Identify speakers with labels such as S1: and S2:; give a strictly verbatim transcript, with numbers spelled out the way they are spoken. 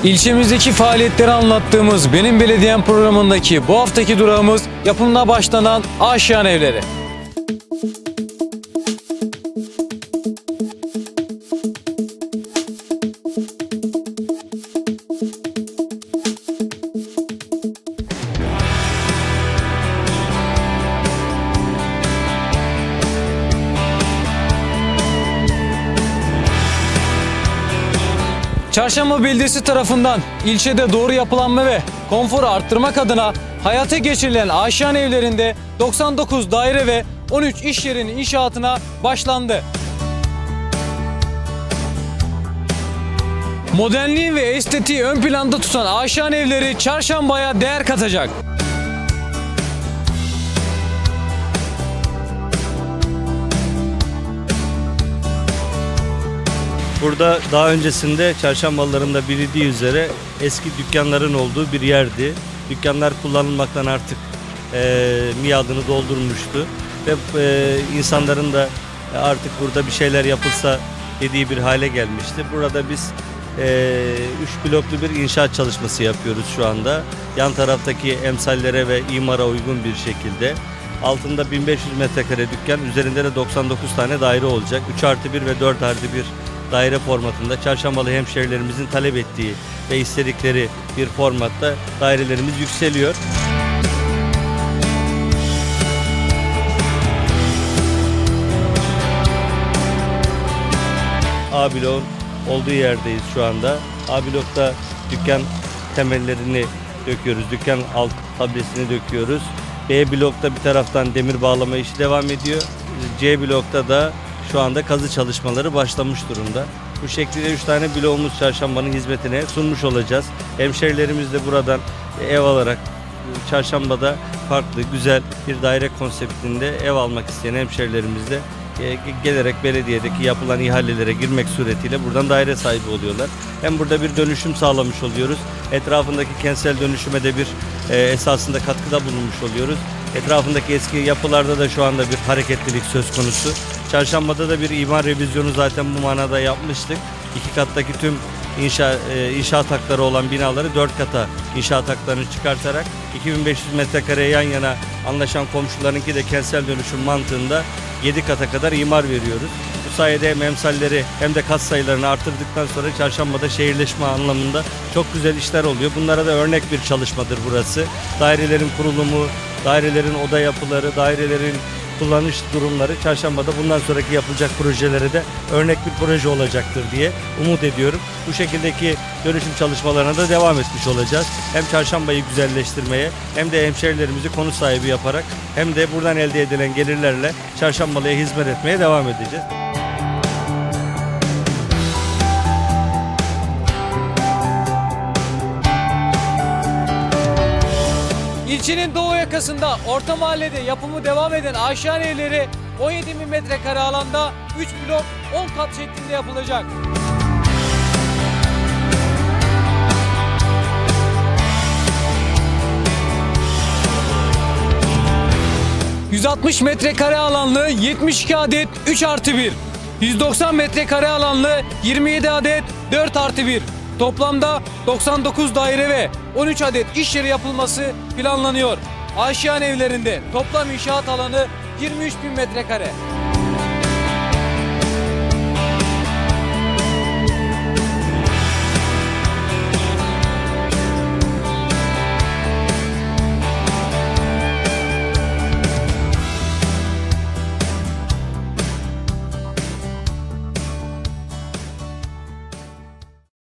S1: İlçemizdeki faaliyetleri anlattığımız Benim Belediyem programındaki bu haftaki durağımız yapımına başlanan Aşiyan Evleri. Çarşamba Belediyesi tarafından ilçede doğru yapılanma ve konforu arttırmak adına hayata geçirilen Aşiyan Evlerinde doksan dokuz daire ve on üç iş yerinin inşaatına başlandı. Modernliği ve estetiği ön planda tutan Aşiyan Evleri Çarşamba'ya değer katacak.
S2: Burada daha öncesinde Çarşambalıların da bildiği üzere eski dükkanların olduğu bir yerdi. Dükkanlar kullanılmaktan artık e, miadını doldurmuştu ve e, insanların da artık burada bir şeyler yapılsa dediği bir hale gelmişti. Burada biz e, üç bloklu bir inşaat çalışması yapıyoruz şu anda. Yan taraftaki emsallere ve imara uygun bir şekilde. Altında bin beş yüz metrekare dükkan, üzerinde de doksan dokuz tane daire olacak. üç artı bir ve dört artı bir daire formatında Çarşambalı hemşehrilerimizin talep ettiği ve istedikleri bir formatta dairelerimiz yükseliyor. A bloğun olduğu yerdeyiz şu anda. A blokta dükkan temellerini döküyoruz, dükkan alt tablesini döküyoruz. B blokta bir taraftan demir bağlama işi devam ediyor. C blokta da şu anda kazı çalışmaları başlamış durumda. Bu şekilde üç tane bloğumuz Çarşamba'nın hizmetine sunmuş olacağız. Hemşehrilerimiz de buradan ev alarak Çarşamba'da farklı, güzel bir daire konseptinde ev almak isteyen hemşehrilerimiz de gelerek belediyedeki yapılan ihalelere girmek suretiyle buradan daire sahibi oluyorlar. Hem burada bir dönüşüm sağlamış oluyoruz. Etrafındaki kentsel dönüşüme de bir e, esasında katkıda bulunmuş oluyoruz. Etrafındaki eski yapılarda da şu anda bir hareketlilik söz konusu. Çarşamba'da da bir imar revizyonu zaten bu manada yapmıştık. İki kattaki tüm inşa, e, inşaat hakları olan binaları dört kata inşaat haklarını çıkartarak iki bin beş yüz metrekareye yan yana anlaşan komşularınki de kentsel dönüşüm mantığında yedi kata kadar imar veriyoruz. Bu sayede hem emsalleri hem de kat sayılarını artırdıktan sonra Çarşamba'da şehirleşme anlamında çok güzel işler oluyor. Bunlara da örnek bir çalışmadır burası. Dairelerin kurulumu, dairelerin oda yapıları, dairelerin kullanış durumları Çarşamba'da bundan sonraki yapılacak projelere de örnek bir proje olacaktır diye umut ediyorum. Bu şekildeki dönüşüm çalışmalarına da devam etmiş olacağız. Hem Çarşamba'yı güzelleştirmeye hem de hemşehrilerimizi konut sahibi yaparak hem de buradan elde edilen gelirlerle Çarşambalı'ya hizmet etmeye devam edeceğiz.
S1: İlçenin doğu yakasında Orta Mahalle'de yapımı devam eden Aşiyan Evleri on yedi bin metrekare alanda üç blok on kat şeklinde yapılacak. yüz altmış metrekare alanlı yetmiş iki adet üç artı bir, yüz doksan metrekare alanlı yirmi yedi adet dört artı bir. Toplamda doksan dokuz daire ve on üç adet iş yeri yapılması planlanıyor. Aşiyan Evlerinde toplam inşaat alanı yirmi üç bin metrekare.